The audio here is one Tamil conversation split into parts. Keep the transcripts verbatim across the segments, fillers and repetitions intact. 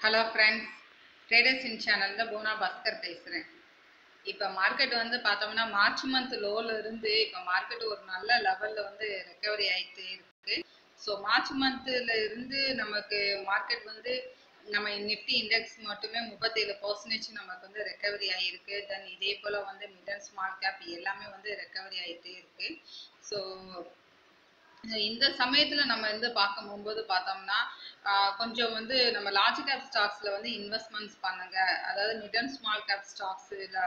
ஹலோ ஃப்ரெண்ட்ஸ், ட்ரேடர்ஸ் இன் சேனலில் போனா பாஸ்கர் பேசுகிறேன். இப்போ மார்க்கெட் வந்து பார்த்தோம்னா மார்ச் மந்த் லோவில் இருந்து இப்போ மார்க்கெட் ஒரு நல்ல லெவலில் வந்து ரெக்கவரி ஆகிட்டே இருக்கு. ஸோ மார்ச் மந்த்தில் இருந்து நமக்கு மார்க்கெட் வந்து நம்ம நிஃப்டி இண்டெக்ஸ் மட்டுமே முப்பத்தேழு பர்சன்டேஜ் நமக்கு வந்து ரெக்கவரி ஆகிருக்கு. தென் இதே போல் வந்து மிட் அண்ட் ஸ்மால் கேப் எல்லாமே வந்து ரெக்கவரி ஆகிட்டே இருக்கு. ஸோ இந்த சமயத்தில் நம்ம வந்து பார்க்க போகும்போது பார்த்தோம்னா கொஞ்சம் வந்து நம்ம லார்ஜ் கேப் ஸ்டாக்ஸில் வந்து இன்வெஸ்ட்மெண்ட்ஸ் பண்ணுங்க. அதாவது mid and small cap stocks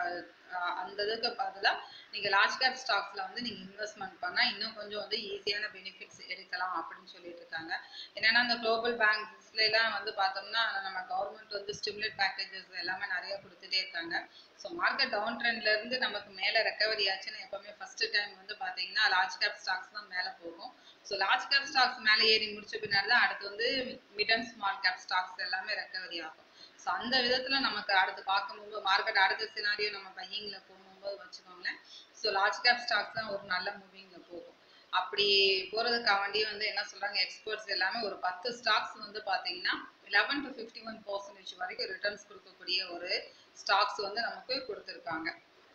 அந்த இதுக்கு பதிலாக நீங்கள் லார்ஜ் கேப் ஸ்டாக்ஸில் வந்து நீங்கள் இன்வெஸ்ட்மெண்ட் பண்ணால் இன்னும் கொஞ்சம் வந்து ஈஸியான பெனிஃபிட்ஸ் எடுக்கலாம் அப்படின்னு சொல்லிட்டு இருக்காங்க. என்னென்னா அந்த குளோபல் பேங்க்ஸ்லாம் வந்து பார்த்தோம்னா நம்ம கவர்மெண்ட் வந்து ஸ்டிமுலேட் பேக்கேஜஸ் எல்லாமே நிறைய கொடுத்துட்டே இருக்காங்க. ஸோ மார்க்கெட் டவுன் ட்ரெண்ட்லேருந்து நமக்கு மேலே ரெக்கவரி ஆச்சுன்னு எப்போவுமே ஃபஸ்ட்டு டைம் வந்து பார்த்தீங்கன்னா லார்ஜ் கேப் ஸ்டாக்ஸ் தான் மேலே போகும். ஸோ லார்ஜ் கேப் ஸ்டாக்ஸ் மேலே ஏறி முடிச்ச பின்னாடி தான் அடுத்து வந்து mid and small cap stocks எல்லாமே ரெக்கவரி ஆகும். ஸோ அந்த விதத்தில் நமக்கு அடுத்து பார்க்கும்போது மார்க்கெட் அடுத்த சினாரியோ நம்ம பையிங்கில் போகும்போது வச்சுக்கோங்களேன். ஸோ லார்ஜ் கேப் ஸ்டாக்ஸ் தான் ஒரு நல்ல மூவிங்கில் போகும். அப்படி போகிறதுக்காண்டி வந்து என்ன சொல்கிறாங்க எக்ஸ்பர்ட்ஸ் எல்லாமே ஒரு பத்து ஸ்டாக்ஸ் வந்து பார்த்தீங்கன்னா eleven to fifty one percentage வரைக்கும் ரிட்டர்ன்ஸ் கொடுக்கக்கூடிய ஒரு ஸ்டாக்ஸ் வந்து நமக்கு கொடுத்துருக்காங்க.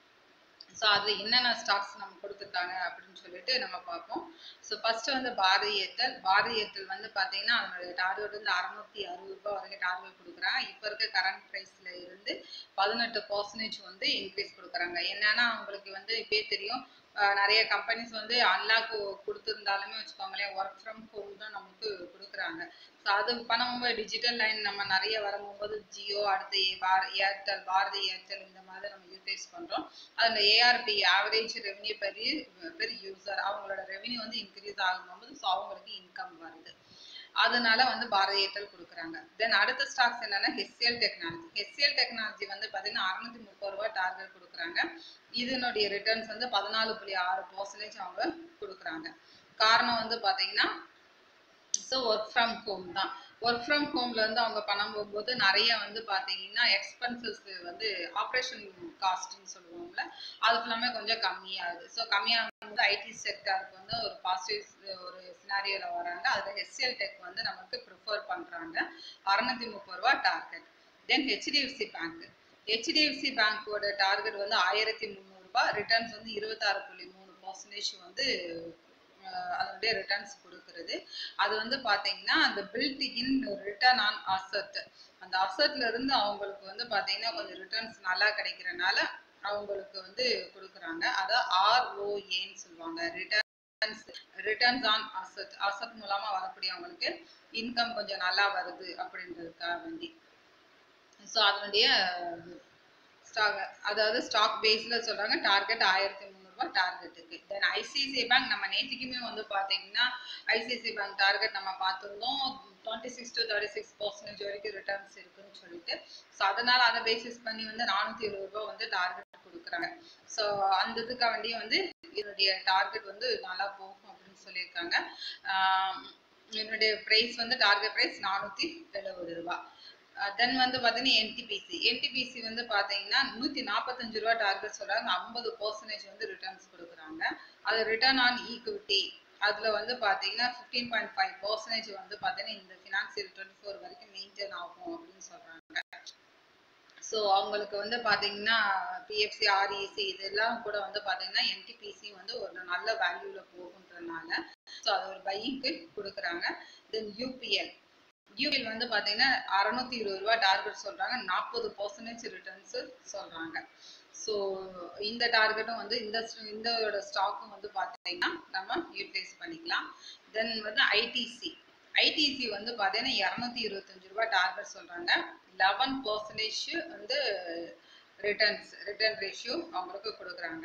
ஸோ அதில் என்னென்ன ஸ்டாக்ஸ் நம்ம கொடுத்துருக்காங்க அப்படின்னு சொல்லிட்டு நம்ம பார்ப்போம். ஸோ ஃபஸ்ட்டு வந்து பாரதி ஏர்டெல். பாரதி ஏர்டெல் வந்து பார்த்தீங்கன்னா அதனுடைய டார்கெட் வந்து அறுநூத்தி அறுபது ரூபாய் வரைக்கும் டார்கெட் கொடுக்குறாங்க. இப்போ இருக்க கரண்ட் ப்ரைஸில் இருந்து பதினெட்டு பர்சன்டேஜ் வந்து இன்க்ரீஸ் கொடுக்குறாங்க. என்னன்னா அவங்களுக்கு வந்து இப்பயே தெரியும் நிறைய கம்பெனிஸ் வந்து அன்லாக் கொடுத்துருந்தாலுமே வச்சுக்கோங்களேன் ஒர்க் ஃப்ரம் ஹோம் தான் நமக்கு கொடுக்குறாங்க. ஸோ அது பண்ணும்போது டிஜிட்டல் லைன் நம்ம நிறைய வரும்போது ஜியோ அடுத்து ஏர்டெல் பாரதி ஏர்டெல் இந்த மாதிரி நம்ம யூட்டிலைஸ் பண்ணுறோம். அதில் ஏஆர்பி ஆவரேஜ் ரெவன்யூ பெரிய பெர் யூசர் அவங்களோட ரெவன்யூ வந்து இன்க்ரீஸ் ஆகும்போது ஸோ அவங்களுக்கு இன்கம் வருது. அதனால வந்து பாரதி ஏர்டெல் கொடுக்குறாங்க. தென் அடுத்த ஸ்டாக்ஸ் என்னன்னா ஹெச்சிஎல் டெக்னாலஜி. ஹெச்சிஎல் டெக்னாலஜி வந்து பார்த்தீங்கன்னா அறுநூத்தி முப்பது ரூபாய் டார்கெட் கொடுக்குறாங்க. இதனுடைய ரிட்டர்ன்ஸ் வந்து பதினாலு புள்ளி ஆறு பர்சன்டேஜ் அவங்க கொடுக்குறாங்க. காரணம் வந்து பார்த்தீங்கன்னா ஸோ ஒர்க் ஃப்ரம் ஹோம் தான். ஒர்க் ஃப்ரம் ஹோமில் வந்து அவங்க பண்ண போகும்போது நிறைய வந்து பார்த்தீங்கன்னா எக்ஸ்பென்சஸ் வந்து ஆப்ரேஷன் காஸ்ட்னு சொல்லுவோம்ல அது ஃபுல்லாமே கொஞ்சம் கம்மியாகுது. ஸோ கம்மியாகும்போது ஐடி செக்டருக்கு வந்து ஒரு பாசிட்டிவ் ஒரு சினாரியோவில் வராங்க. அதில் ஹெச்சிஎல் டெக் வந்து நமக்கு ப்ரிஃபர் பண்ணுறாங்க. அறுநூத்தி முப்பது ரூபா target. Then HDFC bank. HDFC பேங்க்கோட டார்கெட் வந்து ஆயிரத்தி முந்நூறுரூபா. ரிட்டர்ன்ஸ் வந்து இருபத்தாறு புள்ளி மூணு பர்சன்டேஜ் வந்து அதனுடைய ரிட்டர்ன்ஸ் கொடுக்குறது. அது வந்து பார்த்தீங்கன்னா அந்த built in return on asset அந்த அசட்ல இருந்து அவங்களுக்கு வந்து பார்த்தீங்கன்னா கொஞ்சம் ரிட்டர்ன்ஸ் நல்லா கிடைக்கிறனால அவங்களுக்கு வந்து கொடுக்குறாங்க. அதான் ஆர்ஓஏன்னு சொல்லுவாங்க. Returns returns on asset asset மூலமாக வரக்கூடிய அவங்களுக்கு இன்கம் கொஞ்சம் நல்லா வருது அப்படின்றதுக்காக வேண்டி. ஸோ அதனுடைய ஸ்டாக் அதாவது ஸ்டாக் பேஸில் சொல்கிறாங்க டார்கெட் ஆயிரத்தி முந்நூறுபா டார்கெட் இருக்கு. தென் ஐசிஐசிஐ பேங்க் நம்ம நேற்றுக்குமே வந்து பார்த்தீங்கன்னா ஐசிஐசிஐ பேங்க் டார்கெட் நம்ம பார்த்துருந்தோம் twenty six to thirty six percentage வரைக்கும் ரிட்டர்ன்ஸ் இருக்குன்னு சொல்லிட்டு. ஸோ அதனால் அதை பேசிஸ் பண்ணி வந்து நானூற்றி இருபது ரூபா வந்து டார்கெட் கொடுக்குறாங்க. ஸோ அந்த இதுக்காக வேண்டிய வந்து என்னுடைய டார்கெட் வந்து நல்லா போகும் அப்படின்னு சொல்லியிருக்காங்க. என்னுடைய ப்ரைஸ் வந்து டார்கெட் ப்ரைஸ் நானூற்றி எழுபது ரூபா. தென் வந்து பார்த்தீங்கன்னா என்டிபிசி என்டிபிசி வந்து பார்த்தீங்கன்னா நூற்றி நாற்பத்தஞ்சு ரூபா டார்கெட் சொல்கிறாங்க. ஐம்பது பர்சன்டேஜ் வந்து ரிட்டர்ன்ஸ் கொடுக்குறாங்க. அது ரிட்டர்ன் ஆன் ஈக்விட்டி அதில் வந்து பார்த்தீங்கன்னா ஃபிஃப்டீன் பாயிண்ட் ஃபைவ் பர்சன்டேஜ் வந்து பார்த்தீங்கன்னா இந்த ஃபினான்சியல் டுவெண்ட்டி ஃபோர் வரைக்கும் மெயின்டைன் ஆகும் அப்படின்னு சொல்கிறாங்க. ஸோ அவங்களுக்கு வந்து பார்த்தீங்கன்னா பிஎஃப்சி ஆர்இசி இதெல்லாம் கூட வந்து பார்த்தீங்கன்னா என்டிபிசி வந்து ஒரு நல்ல வேல்யூவில் போகுன்றதுனால ஸோ அது ஒரு பையிங்க்கு கொடுக்குறாங்க. தென் யூபிஎல் யூபிஎல் வந்து பார்த்தீங்கன்னா அறுநூத்தி இருபது ரூபா டார்கெட் சொல்கிறாங்க. நாற்பது பர்சன்டேஜ் ரிட்டர்ன்ஸு சொல்கிறாங்க. ஸோ இந்த டார்கெட்டும் வந்து இந்த இந்த ஸ்டாக்கும் வந்து பார்த்தீங்கன்னா நம்ம யூட்டிலைஸ் பண்ணிக்கலாம். தென் வந்து ஐடிசி ஐடிசி வந்து பார்த்தீங்கன்னா இரநூத்தி இருபத்தஞ்சு ரூபா டார்கெட் சொல்கிறாங்க. லெவன் பர்சன்டேஜ் வந்து ரிட்டர்ன்ஸ் ரிட்டர்ன் ரேஷியோ அவங்களுக்கு கொடுக்குறாங்க.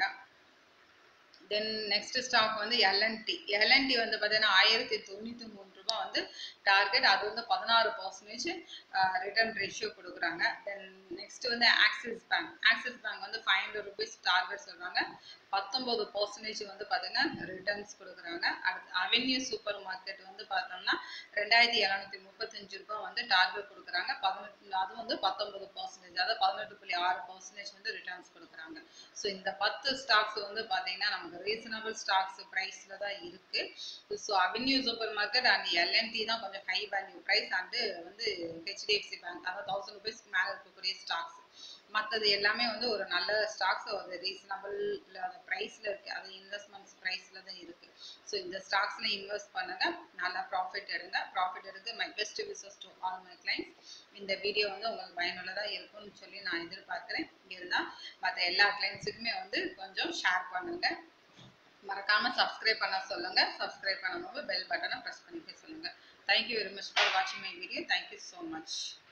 தென் நெக்ஸ்ட் ஸ்டாக் வந்து எல்என்டி எல்என்டி வந்து பார்த்தீங்கன்னா ஆயிரத்தி தொண்ணூற்றி மூணு ரூபாய் வந்து டார்கெட். அது வந்து பதினாறு பர்சன்டேஜ் ரிட்டர்ன் ரேஷியோ கொடுக்குறாங்க. தென் நெக்ஸ்ட் வந்து ஆக்சிஸ் பேங்க் ஆக்சிஸ் பேங்க் வந்து ஃபைவ் ஹண்ட்ரட் ருபீஸ் டார்கெட் சொல்கிறாங்க. பத்தொம்பது பர்சன்டேஜ் வந்து பார்த்தீங்கன்னா ரிட்டர்ன்ஸ் கொடுக்குறாங்க. அடுத்து அவென்யூ சூப்பர் மார்க்கெட் வந்து பார்த்தோம்னா ரெண்டாயிரத்தி எழுநூத்தி முப்பத்தஞ்சு ரூபாய் வந்து டார்கெட் கொடுக்குறாங்க. பதினெட்டு அது வந்து பத்தொன்பது பர்சன்டேஜ் அதாவது பதினெட்டு புள்ளி ஆறு பர்சன்டேஜ் வந்து ரிட்டர்ன்ஸ் கொடுக்குறாங்க. ஸோ இந்த பத்து ஸ்டாக்ஸ் வந்து பார்த்தீங்கன்னா நமக்கு ரீசனபிள் ஸ்டாக்ஸ் ப்ரைஸில் தான் இருக்குது. So Avenue super market and L and T தான் கொஞ்சம் ஹை வேல்யூ ப்ரைஸ் அண்டு வந்து ஹெச்டிஎஃப்சி பேங்க் அதாவது தௌசண்ட் ருபீஸ்க்கு மேலே இருக்கக்கூடிய ஸ்டாக்ஸ். மற்றது எல்லாமே வந்து ஒரு நல்ல ஸ்டாக்ஸ் ஒரு ரீசனபிள் அந்த ப்ரைஸில் இருக்குது, அது இன்வெஸ்ட்மெண்ட்ஸ் ப்ரைஸில் தான் இருக்குது. ஸோ இந்த ஸ்டாக்ஸில் இன்வெஸ்ட் பண்ணுங்கள், நல்லா ப்ராஃபிட் எடுங்க. ப்ராஃபிட் எடுத்து my best wishes to all my clients. இந்த வீடியோ வந்து உங்களுக்கு பயனுள்ளதாக இருக்கும்னு சொல்லி நான் எதிர்பார்க்குறேன். இருந்தால் மற்ற எல்லா கிளைண்ட்ஸுக்குமே வந்து கொஞ்சம் ஷேர் பண்ணுங்கள். மறக்காமல் சப்ஸ்கிரைப் பண்ண சொல்லுங்கள். சப்ஸ்கிரைப் பண்ணும்போது பெல் பட்டனை ப்ரெஸ் பண்ணிக்க சொல்லுங்கள். தேங்க்யூ வெரி மச் ஃபார் வாட்சிங் my video. Thank you so much.